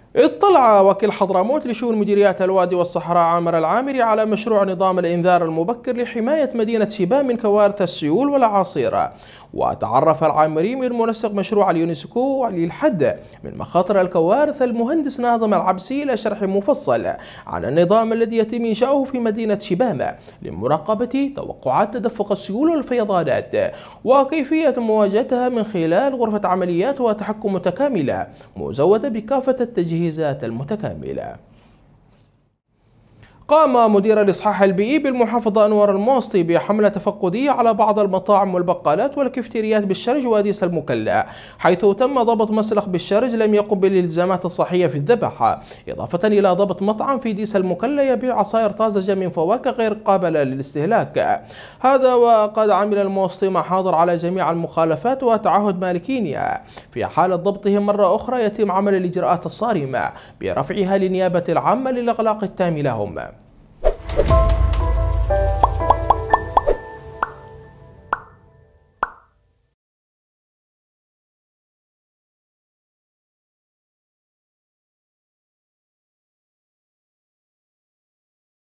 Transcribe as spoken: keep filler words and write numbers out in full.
اطلع وكيل حضرموت لشؤون مديريات الوادي والصحراء عامر العامري على مشروع نظام الإنذار المبكر لحماية مدينة شباب من كوارث السيول والأعاصير. وتعرف العامري من منسق مشروع اليونسكو للحد من مخاطر الكوارث المهندس ناظم العبسي إلى شرح مفصل عن النظام الذي يتم إنشاؤه في مدينة شباب لمراقبة توقعات تدفق السيول والفيضانات وكيفية مواجهتها من خلال غرفة عمليات وتحكم متكاملة مزودة بكافة التجهيزات المتكاملة. قام مدير الإصحاح البيئي بالمحافظة أنور الموسطي بحملة تفقدية على بعض المطاعم والبقالات والكفتريات بالشرج واديس المكلا، حيث تم ضبط مسلخ بالشرج لم يقم بالالتزامات الصحية في الذبح، إضافة إلى ضبط مطعم في ديس المكلا يبيع عصائر طازجة من فواكه غير قابلة للاستهلاك. هذا وقد عمل الموسطي محاضر على جميع المخالفات وتعهد مالكينها. في حالة ضبطهم مرة أخرى يتم عمل الإجراءات الصارمة برفعها للنيابة العامة للإغلاق التام لهم.